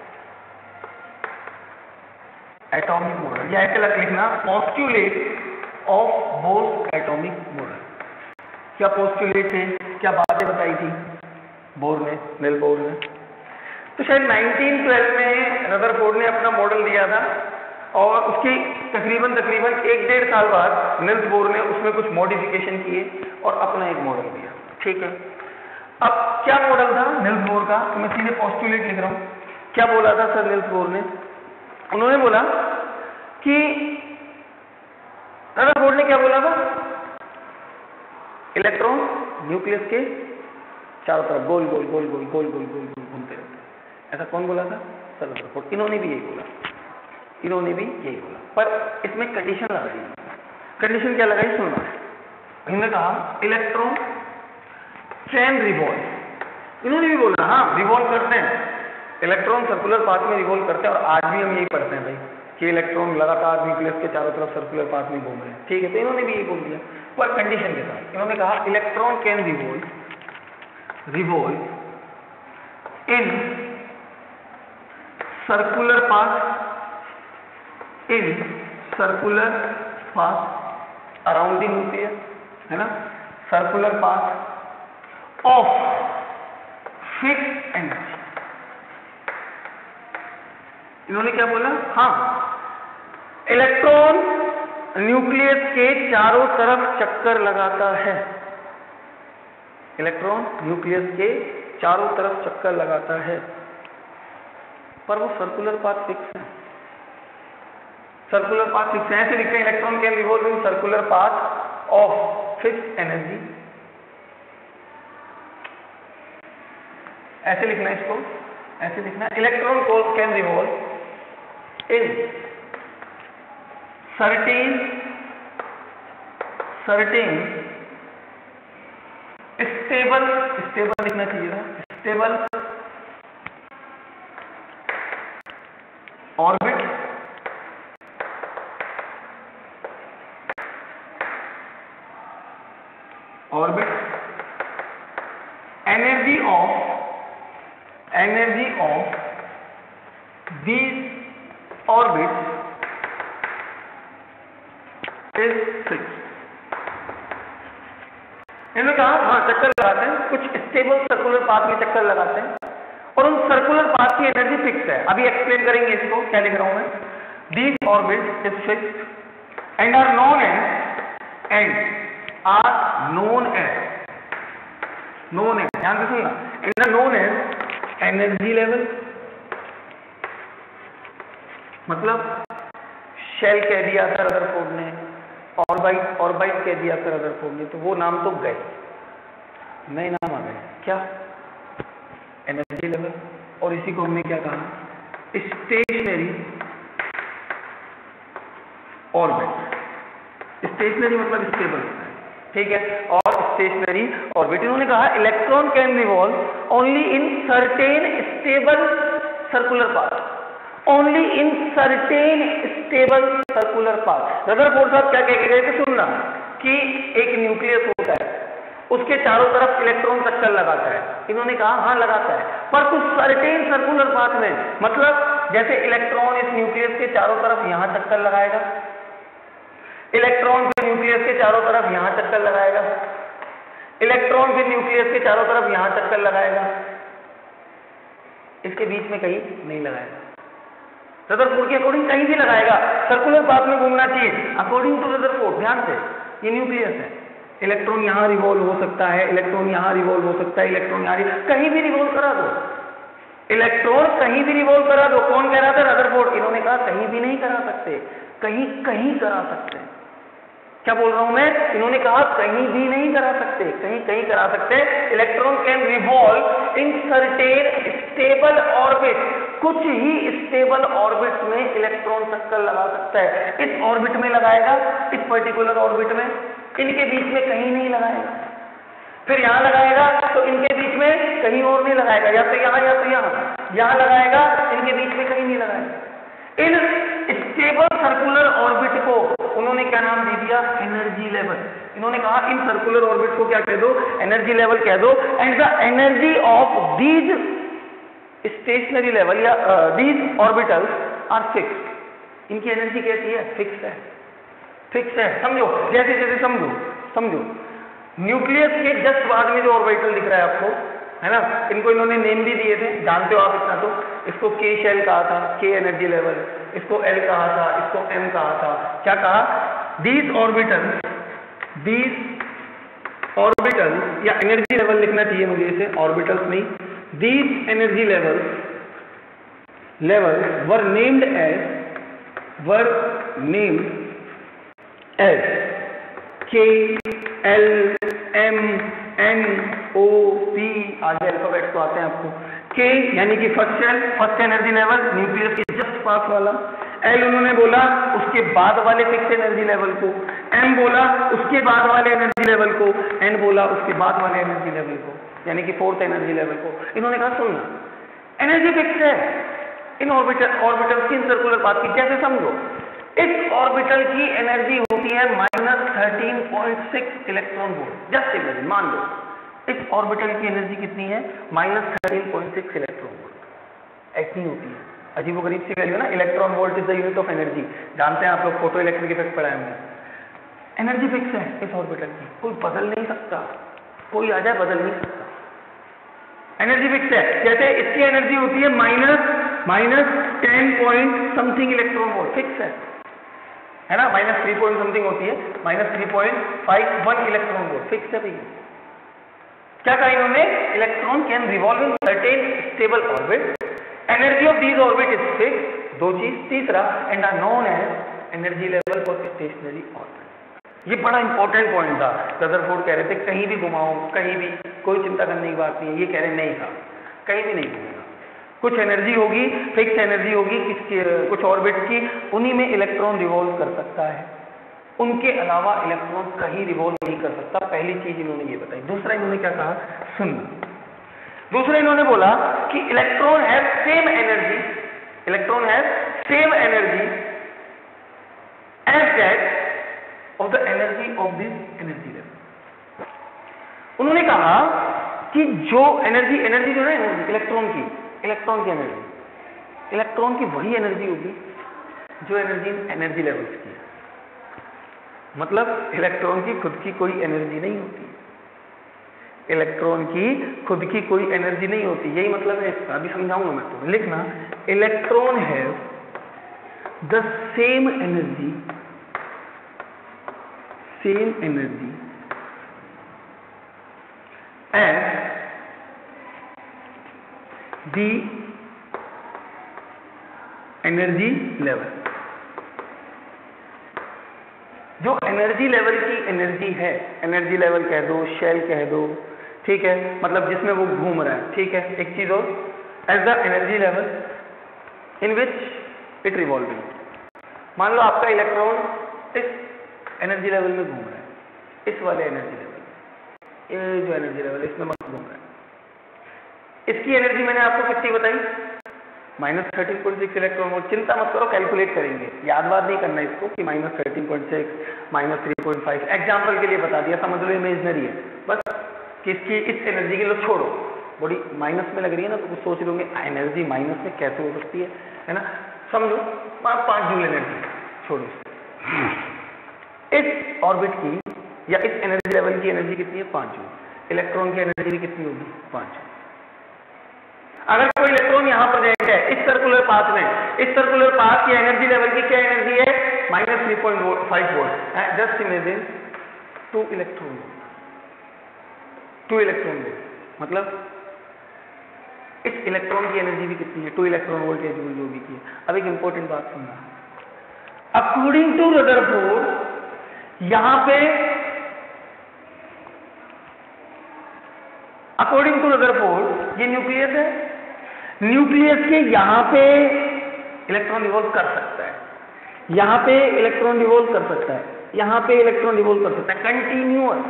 atomic model, या ऐसे लिखना postulate of Bohr atomic model. क्या पोस्टुलेट थे, क्या बातें बताई थी बोर ने, निल्स बोर ने। तो शायद नाइनटीन ट्वेल्व में रदरफोर्ड ने अपना मॉडल दिया था और उसकी तकरीबन तकरीबन एक डेढ़ साल बाद निल्स बोर ने उसमें कुछ मॉडिफिकेशन किए और अपना एक मॉडल दिया, ठीक है। अब क्या मॉडल था निल्स बोर का, तो मैं सीधे पोस्टुलेट लिख रहा हूं। क्या बोला था सर निल्स बोर ने? उन्होंने बोला कि रदरफोर्ड ने क्या बोला था, इलेक्ट्रॉन न्यूक्लियस के चारों तरफ गोल गोल गोल गोल गोल गोल गोल गोल घूमते रहते हैं। ऐसा कौन बोला था? Sir Rutherford. इन्होंने भी यही बोला, इन्होंने भी यही बोला, पर इसमें कंडीशन लगाई। कंडीशन क्या लगाई सुनना। इन्होंने कहा इलेक्ट्रॉन कैन रिवॉल्व। इन्होंने भी बोला हाँ रिवॉल्व करते हैं, इलेक्ट्रॉन सर्कुलर पाथ में रिवॉल्व करते हैं, और आज भी हम यही पढ़ते हैं भाई कि इलेक्ट्रॉन लगातार न्यूक्लियस के चारों तरफ सर्कुलर पाथ में घूम रहे हैं, ठीक है। तो इन्होंने भी यही बोल दिया, पर कंडीशन के साथ। इन्होंने कहा electron can revolve revolve in circular path in circular path around the nucleus, है ना, circular path of fixed energy. इन्होंने क्या बोला? हाँ, इलेक्ट्रॉन न्यूक्लियस के चारों तरफ चक्कर लगाता है, इलेक्ट्रॉन न्यूक्लियस के चारों तरफ चक्कर लगाता है, पर वो सर्कुलर पाथ फिक्स है। सर्कुलर पाथ फिक्स है, ऐसे लिखते हैं electron can revolve in circular path of fixed energy ऐसे लिखना इसको, ऐसे लिखना, इलेक्ट्रॉन को can revolve in certain certain stable, stable लिखना चाहिए था, stable orbit orbit energy of energy of these orbits is fixed. इन्होंने कहा हाँ चक्कर लगाते हैं, कुछ स्टेबल सर्कुलर पाथ में चक्कर लगाते हैं और उन सर्कुलर पाथ की एनर्जी फिक्स है। अभी एक्सप्लेन करेंगे इसको, क्या लिख रहा हूं मैं, these orbit is fixed and are known as and are known as known as ध्यान से सुनना, and are known as energy level, मतलब शेल कह दिया सर रदरफोर्ड ने, ऑर्बिट ऑर्बिट कह दिया सर रदरफोर्ड ने, तो वो नाम तो गए, नए नाम आ गए, क्या एनर्जी लेवल, और इसी को हमने क्या कहा, स्टेशनरी ऑर्बिट। स्टेशनरी मतलब स्टेबल, ठीक है, और स्टेशनरी ऑर्बिट। इन्होंने कहा electron can revolve only in certain stable circular path, only in certain stable circular path. Rutherford साहब क्या कह गए थे, सुनना, कि एक न्यूक्लियस होता है, उसके चारों तरफ इलेक्ट्रॉन चक्कर लगाता है। इन्होंने कहा हाँ लगाता है, पर कुछ सर्टेन सर्कुलर पाथ में, मतलब जैसे इलेक्ट्रॉन इस न्यूक्लियस के चारों तरफ यहां चक्कर लगाएगा, इलेक्ट्रॉन फिर न्यूक्लियस के चारों तरफ यहां चक्कर लगाएगा, इलेक्ट्रॉन फिर न्यूक्लियस के चारों तरफ यहां चक्कर लगाएगा, इसके बीच में कहीं नहीं लगाएगा। रदरफोर्ड के अकॉर्डिंग कहीं भी लगाएगा, सर्कुलर पाथ में घूमना चाहिए अकॉर्डिंग टू रदरफोर्ड। ध्यान से, ये न्यूक्लियस है, इलेक्ट्रॉन यहां रिवॉल्व हो सकता है, इलेक्ट्रॉन यहां रिवॉल्व हो सकता है, इलेक्ट्रॉन यहां, कहीं भी रिवॉल्व करा दो, इलेक्ट्रॉन कहीं भी रिवॉल्व करा दो। कौन कह रहा था, रदरफोर्ड। इन्होंने कहा कहीं भी नहीं करा सकते, कहीं कहीं करा सकते हैं। क्या बोल रहा हूं मैं, इन्होंने कहा कहीं भी नहीं करा सकते, कहीं कहीं करा सकते। Electron can revolve in certain stable orbit, कुछ ही स्टेबल ऑर्बिट में इलेक्ट्रॉन चक्कर लगा सकता है। इस ऑर्बिट में लगाएगा, इस पर्टिकुलर ऑर्बिट में, इनके बीच में कहीं नहीं लगाएगा, फिर यहां लगाएगा तो इनके बीच में कहीं और नहीं लगाएगा, या तो यहां या तो यहां, यहां लगाएगा, इनके बीच में कहीं नहीं लगाएगा। इन स्टेबल सर्कुलर ऑर्बिट को उन्होंने क्या नाम दे दिया, एनर्जी लेवल। इन्होंने कहा इन सर्कुलर ऑर्बिट को क्या कह दो, एनर्जी लेवल कह दो। And the energy of these stationary level या दीज ऑर्बिटल्स आर फिक्स्ड। इनकी एनर्जी कैसी है, फिक्स है, फिक्स है। समझो, जैसे जैसे समझो समझो न्यूक्लियस के जस्ट बाद में जो ऑर्बिटल दिख रहा है आपको, है ना, इनको इन्होंने नेम भी दिए थे, जानते हो आप इतना तो। इसको के शेल कहा था, के एनर्जी लेवल, इसको एल कहा था, इसको एम कहा था। क्या कहा, दीज ऑर्बिटल्स, दीज ऑर्बिटल्स, या एनर्जी लेवल लिखना चाहिए मुझे इसे, ऑर्बिटल्स नहीं, these energy level level were named as were named as K L M N O P, आगे अल्फाबेट तो आते हैं आपको। के यानी कि first shell, first energy level, nucleus के जस्ट पास वाला। एल उन्होंने बोला उसके बाद वाले फिक्स एनर्जी लेवल को, एम बोला उसके बाद वाले एनर्जी लेवल को, एन बोला उसके बाद वाले एनर्जी लेवल को, यानी कि फोर्थ एनर्जी लेवल को। इन्होंने कहा सुनना, एनर्जी फिक्स है इन ऑर्बिटल ऑर्बिटल की सर्कुलर पाथ की। जैसे समझो, इस ऑर्बिटल की एनर्जी होती है minus thirteen point six electron volt. Just imagine, मान लो इस ऑर्बिटल की एनर्जी कितनी है, minus thirteen point six electron volt. ऐसी होती है, अजीबो गरीब सी वैल्यू ना। Electron volt is the unit of energy, जानते हैं आप लोग, फोटो इलेक्ट्रिक इफेक्ट पढ़ाए हमने। एनर्जी फिक्स है इस ऑर्बिटल की, कोई बदल नहीं सकता, कोई आ जाए बदल नहीं सकता। एनर्जी फिक्स है। जैसे इसकी एनर्जी होती है minus minus ten point something electron volt, fix है, है ना। माइनस थ्री पॉइंट समथिंग होती है, minus three point five one electron volt, fix है भैया। क्या कहा इन्होंने, electron can revolve in certain stable orbit, energy of these orbit is fix, दो चीज। तीसरा, and are known as energy level for stationary orbit. ये बड़ा इंपॉर्टेंट पॉइंट था। रदरफोर्ड कह रहे थे कहीं भी घुमाओ, कहीं भी, कोई चिंता करने की बात नहीं है। ये कह रहे नहीं था, कहीं भी नहीं घूमेगा। कुछ एनर्जी होगी, फिक्स एनर्जी होगी किसकी, कुछ ऑर्बिट की, उन्हीं में इलेक्ट्रॉन रिवॉल्व कर सकता है, उनके अलावा इलेक्ट्रॉन कहीं रिवॉल्व नहीं कर सकता। पहली चीज इन्होंने ये बताई। दूसरा इन्होंने क्या कहा, सुन, दूसरा इन्होंने बोला कि electron have same energy, electron have same energy as that of the energy of this energy level. उन्होंने कहा कि जो एनर्जी, एनर्जी जो है एनर्जी इलेक्ट्रॉन की, इलेक्ट्रॉन की एनर्जी, इलेक्ट्रॉन की वही एनर्जी होगी जो एनर्जी एनर्जी लेवल्स की है। मतलब इलेक्ट्रॉन की खुद की कोई एनर्जी नहीं होती, इलेक्ट्रॉन की खुद की कोई एनर्जी नहीं होती, यही मतलब है इसका। अभी समझाऊंगा मैं तुम्हें। लिखना, electron have the same energy, same energy as the energy level. जो एनर्जी लेवल की एनर्जी है, एनर्जी लेवल कह दो, शेल कह दो, ठीक है, मतलब जिसमें वो घूम रहा है, ठीक है। एक चीज और, as the energy level in which it revolving. मान लो आपका इलेक्ट्रॉन इस एनर्जी लेवल में घूम रहा है, इस वाले एनर्जी लेवल, ये जो एनर्जी लेवल इसमें मत घूम रहा है। इसकी एनर्जी मैंने आपको कितनी बताई, minus thirteen point six electron volt. चिंता मत करो, कैलकुलेट करेंगे, याद बात नहीं करना इसको कि minus thirteen point six, minus three point five, example के लिए बता दिया, समझ लो इमेजिनरी है बस। किसकी, इस एनर्जी के लिए छोड़ो, बॉडी माइनस में लग रही है ना, तो कुछ सोच लोगे एनर्जी माइनस में कैसे हो सकती है, है ना। समझो पांच जूल एनर्जी, छोड़ो। इस ऑर्बिट की या इस एनर्जी लेवल की एनर्जी कितनी है, पांच जूल। इलेक्ट्रॉन की एनर्जी भी कितनी होगी, पांच जूल। अगर कोई इलेक्ट्रॉन यहां प्रेजेंट है इस सर्कुलर पाथ में, इस सर्कुलर पाथ की एनर्जी लेवल की क्या एनर्जी है, minus three point five volt. Just imagine two electron, two electron volt, मतलब इस इलेक्ट्रॉन की एनर्जी भी कितनी है, टू इलेक्ट्रॉन वोल्ट या जूल जो भी की है। अब एक इंपॉर्टेंट बात सुनना, अकॉर्डिंग टू रदरफोर्ड यहां पे, अकॉर्डिंग टू रदरफोर्ड ये न्यूक्लियस है, न्यूक्लियस के यहां पे इलेक्ट्रॉन रिवॉल्व कर सकता है, यहां पे इलेक्ट्रॉन रिवॉल्व कर सकता है, यहां पे इलेक्ट्रॉन रिवॉल्व कर सकता है, कंटिन्यूअस।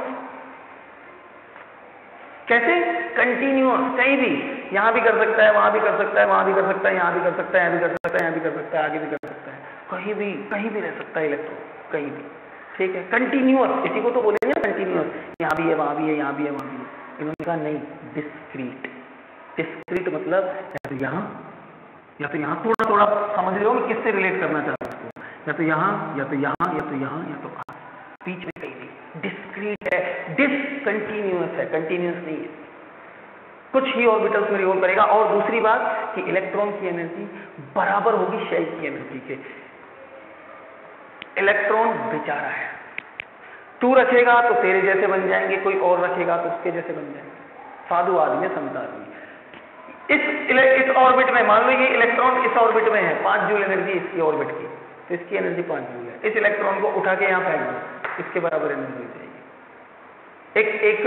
कैसे, कंटिन्यूअस, कहीं भी, यहां भी कर सकता है, वहां भी कर सकता है, वहां भी कर सकता है, यहां भी कर सकता है, यहां भी कर सकता है, यहां भी कर सकता है, आगे भी कर सकता है, कहीं भी, कहीं भी रह सकता है इलेक्ट्रॉन, कहीं भी, ठीक है, कंटिन्यूअस। इसी को तो बोलेंगे कंटिन्यूअस, यहां भी है, वहां भी है, यहां भी है, वहां भी है। इन्होंने कहा नहीं, डिस्क्रीट। डिस्क्रीट मतलब या तो यहाँ या तो यहाँ, थोड़ा थोड़ा समझ रहे हो मैं किससे रिलेट करना चाहता हूँ इसको, या तो यहाँ या तो यहाँ या तो यहाँ या तो कहाँ, बीच में कहीं नहीं। डिस्क्रीट है, डिसकंटिन्यूअस है, कंटिन्यूअस नहीं है, कुछ ही ऑर्बिटल्स में रिवॉल्व करेगा। और दूसरी बात कि इलेक्ट्रॉन की एनर्जी बराबर होगी शेल की एनर्जी के। इलेक्ट्रॉन बेचारा है, तू रखेगा तो तेरे जैसे बन जाएंगे, कोई और रखेगा तो उसके जैसे बन जाएंगे, साधु आदमी, संत आदमी। इस इस ऑर्बिट में मान लो ये इलेक्ट्रॉन इस ऑर्बिट में है, पांच जूल एनर्जी इसकी ऑर्बिट की, तो इसकी एनर्जी पांच जूल है। इस इलेक्ट्रॉन को उठा के यहाँ फेंक दो, इसके बराबर एनर्जी हो जाएगी। एक एक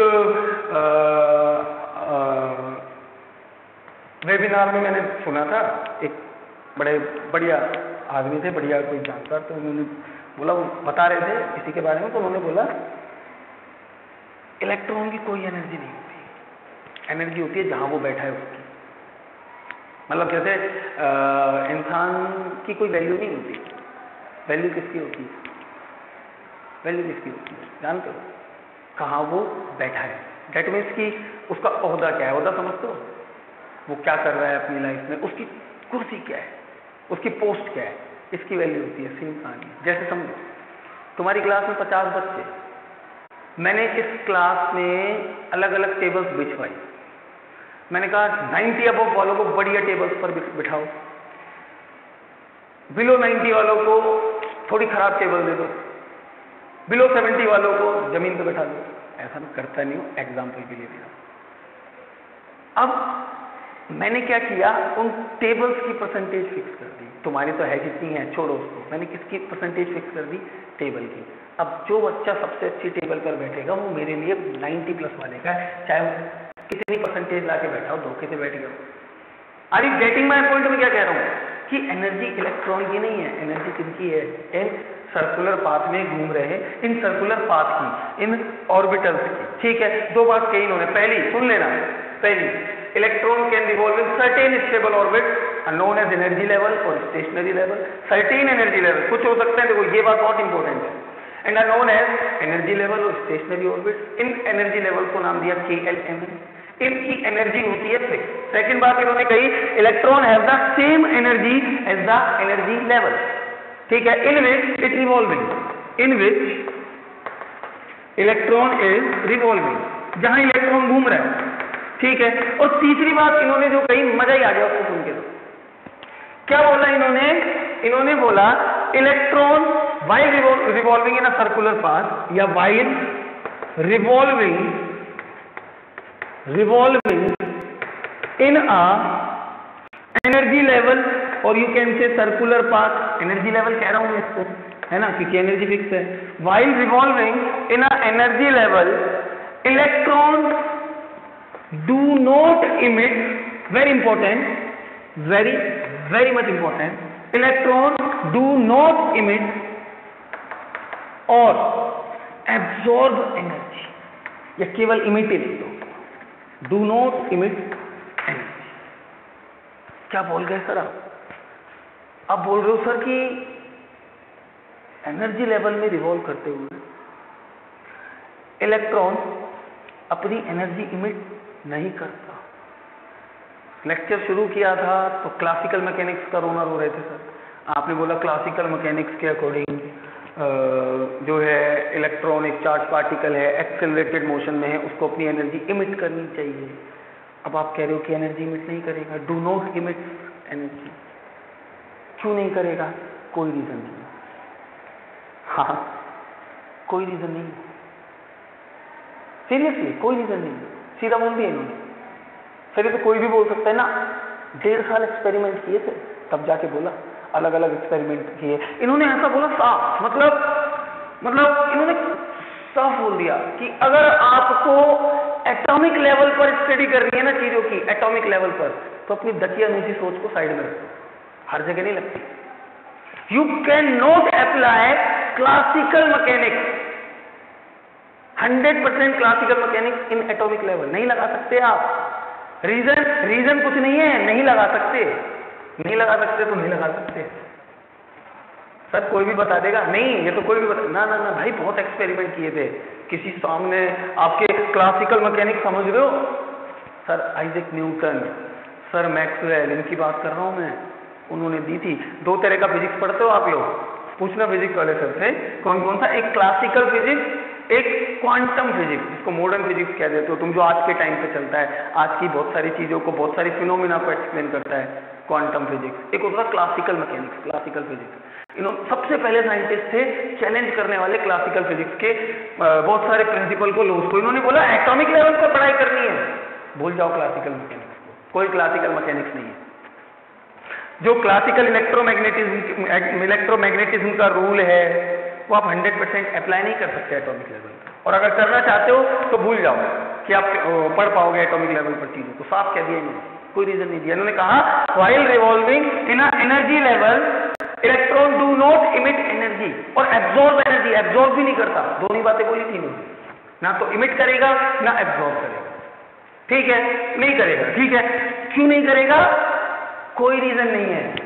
वेबिनार में मैंने सुना था, एक बड़े बढ़िया आदमी थे, बढ़िया कोई जानकार, तो उन्होंने बोला, वो बता रहे थे इसी के बारे में, तो उन्होंने बोला इलेक्ट्रॉन की कोई एनर्जी नहीं होती, एनर्जी होती है जहां वो बैठा है उसकी। मतलब जैसे इंसान की कोई वैल्यू नहीं होती, वैल्यू किसकी होती है, वैल्यू किसकी होती है जानते हो, कहाँ वो बैठा है। डेट मीन्स की उसका ओहदा क्या है, ओहदा समझते हो, वो क्या कर रहा है अपनी लाइफ में, उसकी कुर्सी क्या है, उसकी पोस्ट क्या है, इसकी वैल्यू होती है। सेम कहानी, जैसे समझो तुम्हारी क्लास में पचास बच्चे, मैंने इस क्लास में अलग अलग टेबल्स बिछवाई, मैंने कहा नाइन्टी अबव वालों को बढ़िया टेबल्स पर बिठाओ, बिलो नाइन्टी वालों को थोड़ी खराब टेबल दे दो, बिलो सेवेंटी वालों को जमीन पे बैठा दो। ऐसा मैं करता नहीं हूं, एग्जाम्पल के लिए दिया। अब मैंने क्या किया, उन टेबल्स की परसेंटेज फिक्स कर दी। तुम्हारी तो है कितनी है, छोड़ो उसको, मैंने किसकी परसेंटेज फिक्स कर दी, टेबल की। अब जो बच्चा सबसे अच्छी टेबल पर बैठेगा वो मेरे लिए नाइन्टी प्लस वाले का है, चाहे इतनी परसेंटेज लाके बैठा हो, धोखे से बैठ गया हो। Are you getting my point? में क्या कह रहा हूँ कि एनर्जी इलेक्ट्रॉन की नहीं है, एनर्जी किसकी है? इन सर्कुलर पाथ में घूम रहे हैं, इन सर्कुलर पाथ की, इन ऑर्बिटल्स की। ठीक है, दो बात कही इन्होंने। पहली सुन लेना, पहली electron can revolve in certain stable orbit known as energy level और stationary level. Certain energy level कुछ हो सकते हैं, देखो ये बात बहुत इंपॉर्टेंट है, and are known as energy level और स्टेशनरी ऑर्बिट। इन एनर्जी लेवल को नाम दिया के एल एम। इनकी एनर्जी होती है फिक्स। सेकंड बात इन्होंने कही, electron have the same energy as the energy level. ठीक है, in which it revolving, in which electron is revolving, जहां इलेक्ट्रॉन घूम रहा है। ठीक है, और तीसरी बात इन्होंने जो कही, मजा ही आ गया उसको सुन के। तो क्या बोला इन्होंने? इन्होंने बोला electron while revolving in a circular path या while revolving revolving in a energy level और you can say circular path, energy level कह रहा हूं मैं इसको, है ना, क्योंकि एनर्जी फिक्स है। while revolving in a energy level electron do not emit, very important, very very much important, electron do not emit और एब्जॉर्ब एनर्जी, या केवल इमिट ही नहीं, दो डू नॉट इमिट एनर्जी। क्या बोल गए सर आप? आप बोल रहे हो सर कि एनर्जी लेवल में रिवॉल्व करते हुए इलेक्ट्रॉन अपनी एनर्जी इमिट नहीं करता। लेक्चर शुरू किया था तो क्लासिकल मैकेनिक्स का रोना रो रहे थे सर। आपने बोला क्लासिकल मैकेनिक्स के अकॉर्डिंग जो है इलेक्ट्रॉन एक चार्ज पार्टिकल है, एक्सेलरेटेड मोशन में है, उसको अपनी एनर्जी इमिट करनी चाहिए। अब आप कह रहे हो कि एनर्जी इमिट नहीं करेगा, डू नॉट इमिट एनर्जी। क्यों नहीं करेगा? कोई रीजन नहीं। हाँ, कोई रीजन नहीं, सीरियसली कोई रीजन नहीं, सीधा बोल दिया इन्होंने। फिर तो कोई भी बोल सकता है ना, डेढ़ साल एक्सपेरिमेंट किए थे तब जाके बोला, अलग अलग एक्सपेरिमेंट किए। इन्होंने ऐसा बोला साफ, मतलब मतलब इन्होंने साफ बोल दिया कि अगर आपको एटॉमिक लेवल पर स्टडी करनी है ना चीजों की, एटॉमिक लेवल पर, तो अपनी दकियानूसी सोच को साइड में रखो, हर जगह नहीं लगती। You can not apply classical mechanics, hundred percent classical mechanics in atomic level नहीं लगा सकते आप। रीजन रीजन कुछ नहीं है, नहीं लगा सकते, नहीं लगा सकते तो नहीं लगा सकते। सर कोई भी बता देगा, नहीं ये तो कोई भी बता, ना ना ना भाई, बहुत एक्सपेरिमेंट किए थे, किसी सामने आपके क्लासिकल मैकेनिक्स समझ रहे हो, sir Isaac Newton, sir Maxwell, इनकी बात कर रहा हूं मैं, उन्होंने दी थी। दो तरह का फिजिक्स पढ़ते हो आप लोग, पूछना फिजिक्स वाले सर से कौन कौन सा, एक क्लासिकल फिजिक्स, एक क्वांटम फिजिक्स, जिसको मॉडर्न फिजिक्स कह देते हो तुम, जो आज के टाइम पे चलता है, आज की बहुत सारी चीजों को, बहुत सारी फिनोमिना को एक्सप्लेन करता है क्वांटम फिजिक्स। एक होता है क्लासिकल मैकेनिक्स, क्लासिकल फिजिक्स। इन्होंने सबसे पहले साइंटिस्ट थे चैलेंज करने वाले क्लासिकल फिजिक्स के बहुत सारे प्रिंसिपल को, लॉज को। इन्होंने बोला एटॉमिक लेवल पर पढ़ाई करनी है, भूल जाओ क्लासिकल मैकेनिक्स को, कोई क्लासिकल मैकेनिक्स नहीं है। जो क्लासिकल इलेक्ट्रोमैग्नेटिज्म इलेक्ट्रोमैग्नेटिज्म का रूल है वो आप हंड्रेड परसेंट अप्लाई नहीं कर सकते एटॉमिक लेवल पर, और अगर करना चाहते हो तो भूल जाओ कि आप पढ़ पाओगे एटॉमिक लेवल पर चीजों को। साफ कह दिया इन्होंने, कोई रीजन नहीं दिया। इन्होंने कहा while revolving in a energy level electron do not emit energy और एब्जॉर्ब एनर्जी, एब्जॉर्ब भी नहीं करता। दोनों ही बातें बोली थी इन्होंने, ना तो इमिट करेगा ना एब्जॉर्ब करेगा। ठीक है, नहीं करेगा, ठीक है, क्यों नहीं करेगा? कोई रीजन नहीं है,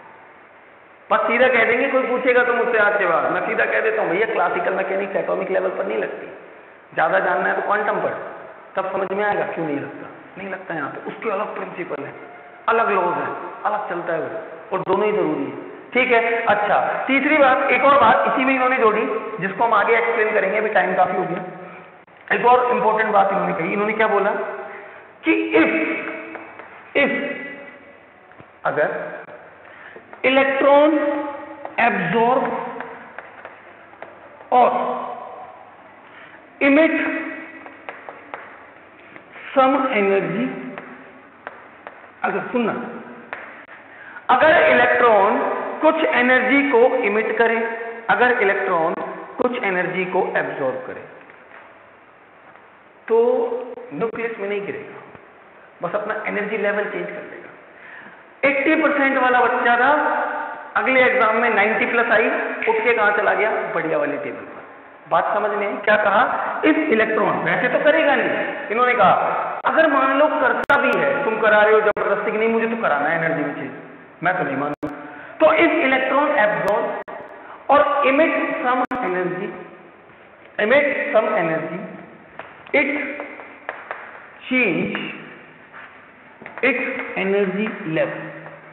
बस सीधा कह देंगे। कोई पूछेगा तो मुझसे आज के बाद मैं सीधा कह देता हूं भैया क्लासिकल मैकेनिक्स एटॉमिक लेवल पर नहीं लगती, ज्यादा जानना है तो क्वांटम पर, तब समझ में आएगा क्यों नहीं लगता। नहीं लगता यहाँ पे, उसके अलग प्रिंसिपल है, अलग लॉज है, अलग चलता है वो, और दोनों ही जरूरी है। ठीक है, अच्छा तीसरी बात, एक और बात इसी में इन्होंने जोड़ी जिसको हम आगे एक्सप्लेन करेंगे, अभी टाइम काफी हो गया। एक और इंपॉर्टेंट बात इन्होंने कही, इन्होंने क्या बोला कि इफ इफ अगर इलेक्ट्रॉन एब्जॉर्ब और इमिट सम एनर्जी, अगर सुनना, अगर इलेक्ट्रॉन कुछ एनर्जी को इमिट करे, अगर इलेक्ट्रॉन कुछ एनर्जी को एब्जॉर्ब करे, तो न्यूक्लियस में नहीं गिरेगा, बस अपना एनर्जी लेवल चेंज कर देगा। अस्सी परसेंट वाला बच्चा था, अगले एग्जाम में नब्बे प्लस आई, उठ के कहां चला गया, बढ़िया वाली टेबल पर। बात समझ में आई? क्या कहा, इस इलेक्ट्रॉन वैसे तो करेगा नहीं, इन्होंने कहा अगर मान लो करता भी है, तुम करा रहे हो जबरदस्ती, नहीं मुझे तो कराना है एनर्जी में चेंज, मैं तो नहीं मानू, तो इस इलेक्ट्रॉन एब्जॉर्ब और emit some energy, emit some energy, it change its energy level,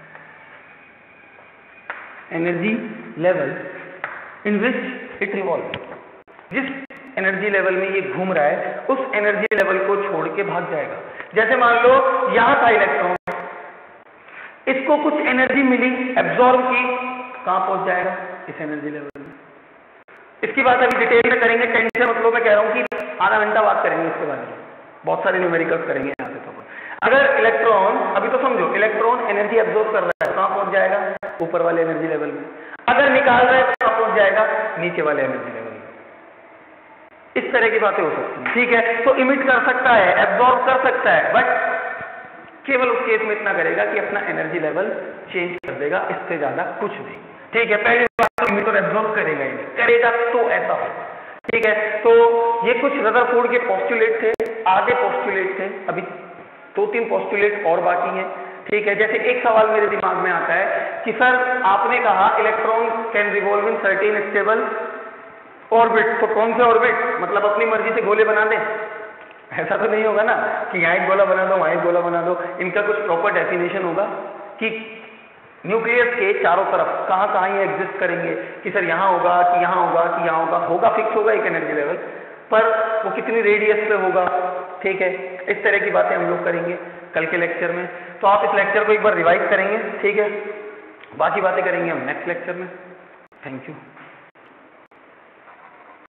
energy level in which it revolve. जिस एनर्जी लेवल में ये घूम रहा है उस एनर्जी लेवल को छोड़ के भाग जाएगा। जैसे मान लो यहां था इलेक्ट्रॉन, इसको कुछ एनर्जी मिली, एब्जॉर्ब की, कहां पहुंच जाएगा, इस एनर्जी लेवल में। इसकी बात अभी डिटेल में करेंगे, टेंशन मतलब मैं कह रहा हूं कि आधा घंटा बात करेंगे इसके बारे में, बहुत सारे न्यूमेरिकल्स करेंगे यहां से। तो अगर इलेक्ट्रॉन, अभी तो समझो इलेक्ट्रॉन एनर्जी एब्जॉर्ब कर रहा है, कहां पहुंच जाएगा, ऊपर वाले एनर्जी लेवल में। अगर निकाल रहा है तो कहां पहुंच जाएगा, नीचे वाले एनर्जी लेवल में। इस तरह की बातें हो सकती हैं, ठीक है। तो इमिट कर सकता है, एब्जॉर्ब कर सकता है, बट केवल उस केस में इतना करेगा कि अपना एनर्जी लेवल चेंज कर देगा, इससे ज्यादा कुछ नहीं, ठीक है। पहली बात तो इमिट और एब्जॉर्ब करेगा ही नहीं, करेगा तो ऐसा होगा, ठीक है। तो ये कुछ रदरफोर्ड के पोस्टुलेट थे, आधे पोस्टुलेट थे, अभी दो तीन पोस्टुलेट और बाकी हैं, ठीक है। जैसे एक सवाल मेरे दिमाग में आता है कि सर आपने कहा electron can revolve in certain stable orbit, तो कौन से ऑर्बिट, मतलब अपनी मर्जी से गोले बना दें, ऐसा तो नहीं होगा ना कि यहाँ एक गोला बना दो वहाँ एक गोला बना दो। इनका कुछ प्रॉपर डेफिनेशन होगा कि न्यूक्लियस के चारों तरफ कहाँ कहाँ ये एग्जिस्ट करेंगे, कि सर यहाँ होगा कि यहाँ होगा कि यहाँ होगा, होगा फिक्स होगा एक एनर्जी लेवल, पर वो कितनी रेडियस पे होगा, ठीक है। इस तरह की बातें हम लोग करेंगे कल के लेक्चर में। तो आप इस लेक्चर को एक बार रिवाइज करेंगे, ठीक है, बाकी बातें करेंगे हम नेक्स्ट लेक्चर में। Thank you.